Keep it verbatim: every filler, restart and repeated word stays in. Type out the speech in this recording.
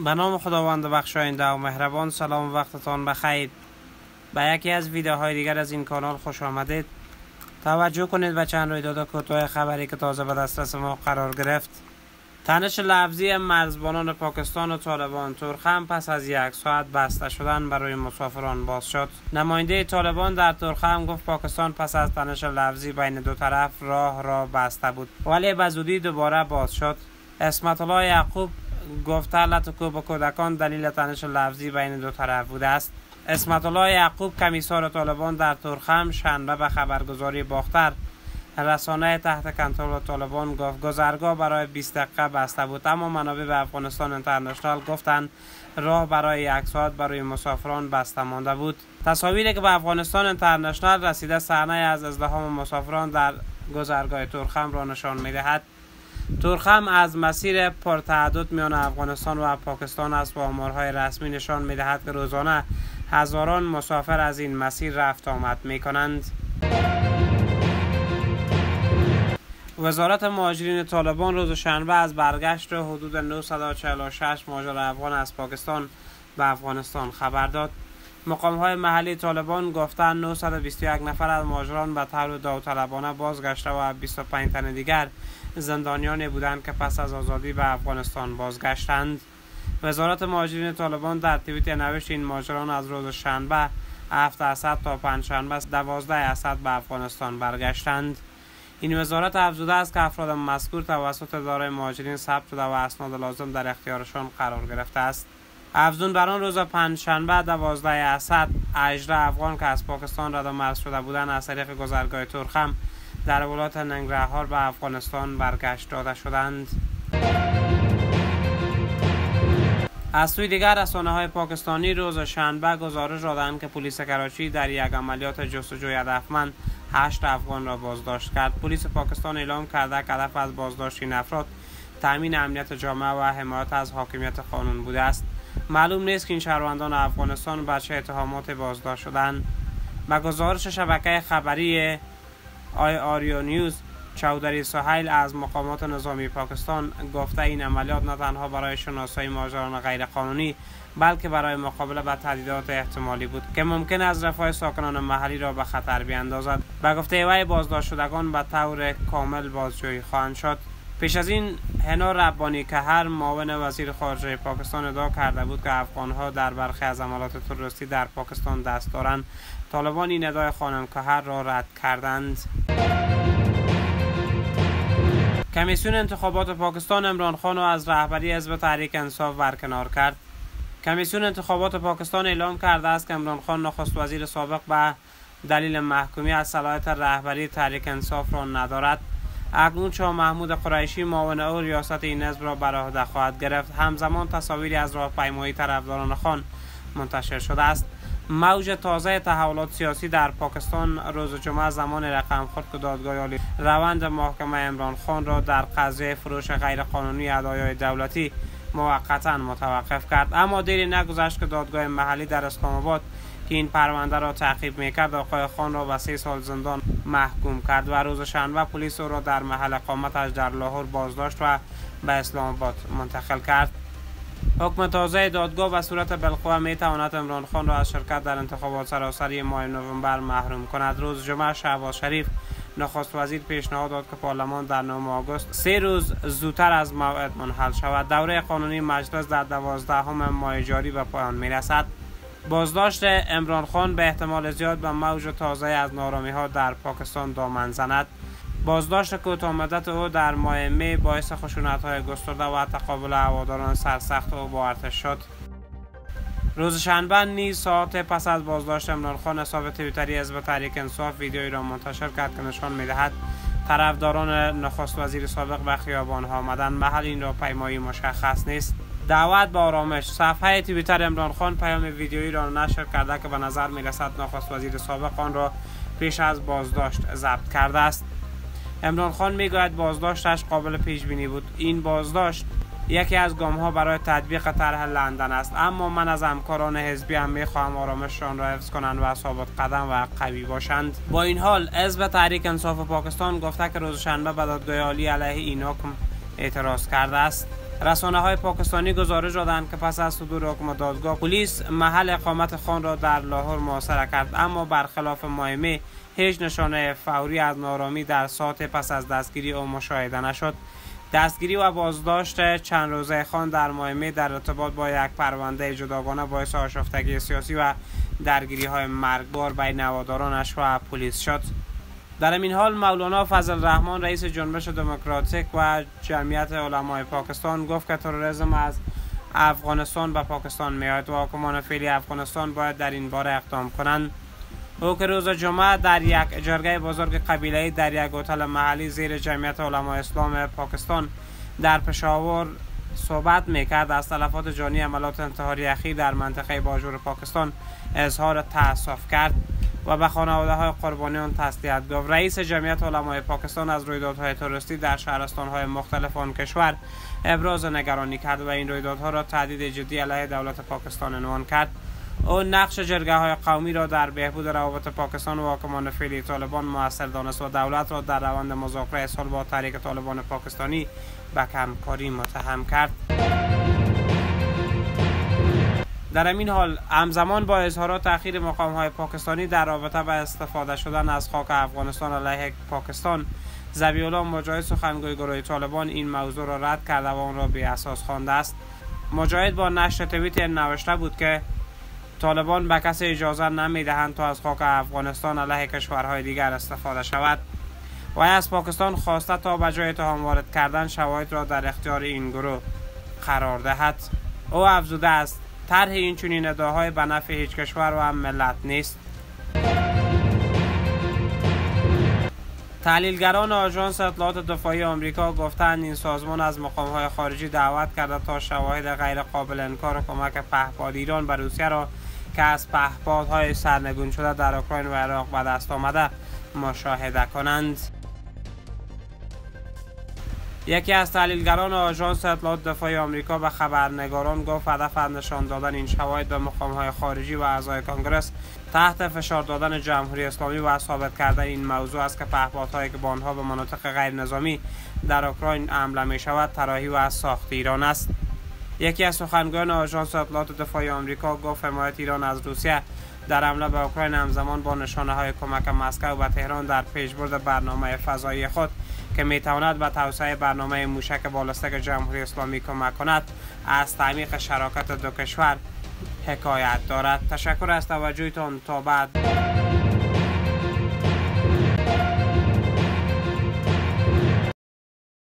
به نام خداوند بخشاینده و مهربان. سلام وقتتان بخیر. به یکی از ویدیوهای دیگر از این کانال خوش آمدید. توجه کنید به چند رویداد کوتاه خبری که تازه به دسترس ما قرار گرفت. تنش لفظی مرزبانان پاکستان و طالبان تورخم پس از یک ساعت بسته شدن برای مسافران باز شد. نماینده طالبان در تورخم گفت پاکستان پس از تنش لفظی بین دو طرف راه را بسته بود ولی به زودی دوباره باز شد. اسمت الله یعقوب گفته لطکو به کودکان دلیل تنش لفظی بین دو طرف بوده است. اسمت الله یعقوب کمیسار طالبان در تورخم شنبه به خبرگزاری باختر رسانه تحت کنترل طالبان گفت گذرگاه برای بیست دقیقه بسته بود، اما منابع به افغانستان اینترنشنال گفتند راه برای یک ساعت برای مسافران بسته مانده بود. تصاویری که به افغانستان اینترنشنال رسیده صحنه از ازدحام مسافران در گذرگاه تورخم را نشان می‌دهد. تورخم از مسیر پرتعدد میان افغانستان و پاکستان است و آمارهای رسمی نشان می‌دهد که روزانه هزاران مسافر از این مسیر رفت آمد می‌کنند. وزارت مهاجرین طالبان روز شنبه از برگشت حدود نهصد و چهل و شش مهاجر افغان از پاکستان به افغانستان خبر داد. مقام‌های محلی طالبان گفتند نهصد و بیست و یک نفر از مهاجران به طور داوطلبانه بازگشته و بیست و پنج تن دیگر زندانیانی بودند که پس از آزادی به افغانستان بازگشتند. وزارت مهاجرین طالبان در توییت نوشت این مهاجران از روز شنبه هفت اسد تا پنجشنبه دوازده اسد به افغانستان برگشتند. این وزارت افزوده است که افراد مذکور توسط اداره مهاجرین ثبت شده و اسناد لازم در اختیارشان قرار گرفته است. افزون بر آن روز پنجشنبه دوازده اسد هجده افغان که از پاکستان رد و مرز شده بودند از طریق گذرگاه تورخم در ولایت ننگرهار به افغانستان برگشت داده شدند. از سوی دیگر رسانه‌های پاکستانی روز شنبه گزارش دادند که پلیس کراچی در یک عملیات جستجوی هدفمند هشت افغان را بازداشت کرد. پلیس پاکستان اعلام کرده که هدف از بازداشت این افراد تامین امنیت جامعه و حمایت از حاکمیت قانون بوده است. معلوم نیست که این شهروندان افغانستان به چه اتهامات بازداشت شدند. به گزارش شبکه خبری آی آریو نیوز، چودری سهیل از مقامات نظامی پاکستان گفته این عملیات نه تنها برای شناسایی مهاجران غیرقانونی بلکه برای مقابله با تهدیدات احتمالی بود که ممکن است رفاه ساکنان محلی را به خطر بیاندازد. به گفته وی بازداشت شدگان به طور کامل بازجویی خواهند شد. پیش از این هنا ربانی کهر معاون وزیر خارجه پاکستان ادعا کرده بود که افغانها در برخی از عملیات تروریستی در پاکستان دست دارند. طالبان این ادعای خانم کهر را رد کردند. کمیسیون انتخابات پاکستان عمران خان را از رهبری حزب تحریک انصاف برکنار کرد. کمیسیون انتخابات پاکستان اعلام کرده است که عمران خان نخست وزیر سابق به دلیل محکومیت صلاحیت رهبری تحریک انصاف را ندارد. اکنون شاه محمود قریشی معاون او ریاست این حزب را بر عهده خواهد گرفت. همزمان تصاویری از راهپیمایی طرفداران خان منتشر شده است. موج تازه تحولات سیاسی در پاکستان روز جمعه زمان رقم خورد که دادگاه عالی روند محکمه عمران خان را در قضیه فروش غیرقانونی هدایای دولتی موقتا متوقف کرد، اما دیری نگذشت که دادگاه محلی در اسلام آباد که این پرونده را تعقیب میکرد آقای خان را به سه سال زندان محکوم کرد و روز شنبه پلیس او را در محل اقامتش در لاهور بازداشت و به اسلام آباد منتقل کرد. حکم تازه دادگاه به صورت بالقوه می تواند عمران خان را از شرکت در انتخابات سراسری ماه نوامبر محروم کند. روز جمعه شهباز شریف نخست وزیر پیشنهاد داد که پارلمان در نهم آگوست سه روز زودتر از موعد منحل شود. دوره قانونی مجلس در دوازدهم ماه جاری به پایان می رسد. بازداشت عمران خان به احتمال زیاد به موج تازه از نارامی ها در پاکستان دامن زند. بازداشت کوتاه مدت او در ماه می باعث خشونت های گسترده و تقابل هواداران سرسخت او با ارتش شد. روز شنبه نیز ساعت پس از بازداشت عمران خان حساب توییتری حزب تحریک انصاف ویدیویی را منتشر کرد که نشان می‌دهد طرفداران نخست وزیر سابق به خیابان ها آمدند. محل این را پیمایی مشخص نیست. دعوت به آرامش. صفحه توییتر عمران خان پیام ویدیویی را نشر کرده که به نظر می‌رسد نخست وزیر سابق آن را پیش از بازداشت ضبط کرده است. عمران خان میگوید بازداشتش قابل پیش بینی بود. این بازداشت یکی از گام ها برای تطبیق طرح لندن است، اما من از همکاران حزبی هم میخواهم آرامششان را حفظ کنند و ثابت قدم و قوی باشند. با این حال حزب تحریک انصاف پاکستان گفته که روز شنبه به دادگاه عالی علیه این حکم اعتراض کرده است. رسانه های پاکستانی گزارش دادند که پس از صدور حکم دادگاه پلیس محل اقامت خان را در لاهور محاصره کرد، اما برخلاف مایمه هیچ نشانه فوری از نارامی در ساعت پس از دستگیری او مشاهده نشد. دستگیری و بازداشت چند روزه خان در مایمه در ارتباط با یک پرونده جداگانه باعث آشفتگی سیاسی و درگیری های مرگبار بین هوادارانش و پلیس شد. در این حال مولانا فضل الرحمن رئیس جنبش دموکراتیک و جمعیت علمای پاکستان گفت که تروریسم از افغانستان به پاکستان میآید و حاکمان فعلی افغانستان باید در این باره اقدام کنند. او که روز جمعه در یک جرگه بزرگ قبیله‌ای در یک هتل محلی زیر جمعیت علمای اسلام پاکستان در پشاور صحبت میکرد، از تلفات جانی عملیات انتحاری اخیر در منطقه باجور پاکستان اظهار تأسف کرد و به خانواده های قربانیان تسلیت گفت. رئیس جمعیت علمای پاکستان از رویدادهای تروریستی در شهرستان های مختلف آن کشور ابراز نگرانی کرد و این رویدادها را تهدید جدی علیه دولت پاکستان عنوان کرد. او نقش جرگه های قومی را در بهبود روابط پاکستان و حاکمان فعلی طالبان موثر دانست و دولت را در روند مذاکره صلح با تحریک طالبان پاکستانی به کمکاری متهم کرد. در همین حال همزمان با اظهارات تأخیر مقام های پاکستانی در رابطه با استفاده شدن از خاک افغانستان علیه پاکستان، ذبیح الله مجاهد سخنگوی گروه طالبان این موضوع را رد کرده و آن را بی اساس خوانده است. مجاهد با نشر توییت نوشته بود که طالبان به کسی اجازه نمیدهند تا از خاک افغانستان علیه کشورهای دیگر استفاده شود و از پاکستان خواسته تا به جای اتهام وارد کردن شواهد را در اختیار این گروه قرار دهد. او افزوده است طرح این چنین ادعاهای به نفع هیچ کشور و هم ملت نیست. تحلیلگران آژانس اطلاعات دفاعی آمریکا گفتند این سازمان از مقام‌های خارجی دعوت کرده تا شواهد غیر قابل انکار کمک پهپاد ایران به روسیه را که از پهپادهای سرنگون شده در اوکراین و عراق به دست آمده مشاهده کنند. یکی از تحلیلگران آژانس اطلاعات دفاعی آمریکا به خبرنگاران گفت هدف از نشان دادن این شواهد به مقام‌های خارجی و اعضای کنگره تحت فشار دادن جمهوری اسلامی و ثابت کردن این موضوع است که پهپادهایی که با آنها به مناطق غیر نظامی در اوکراین حمله می شود طراحی و از ساخت ایران است. یکی از سخنگویان آژانس اطلاعات دفاعی آمریکا گفت حمایت ایران از روسیه در حمله به اوکراین همزمان با نشانه های کمک مسکو و تهران در پیشبرد برنامه فضایی خود که می تواند به توسعه برنامه موشک بالستیک جمهوری اسلامی کمک کند از تعمیق شراکت دو کشور حکایت دارد. تشکر از توجهتان. تا بعد.